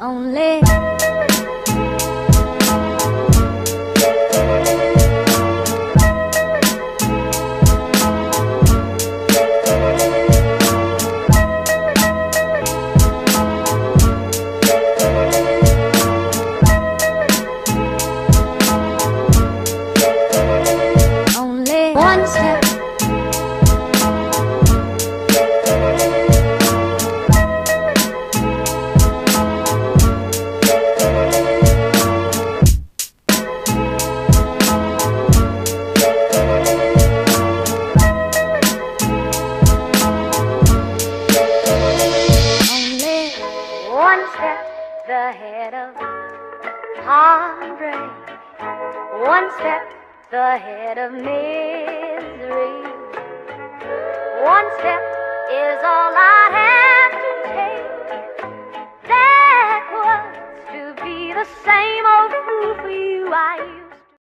only. Only one step. One step ahead of heartbreak, one step ahead of misery. One step is all I have to take. That was to be the same old fool for you I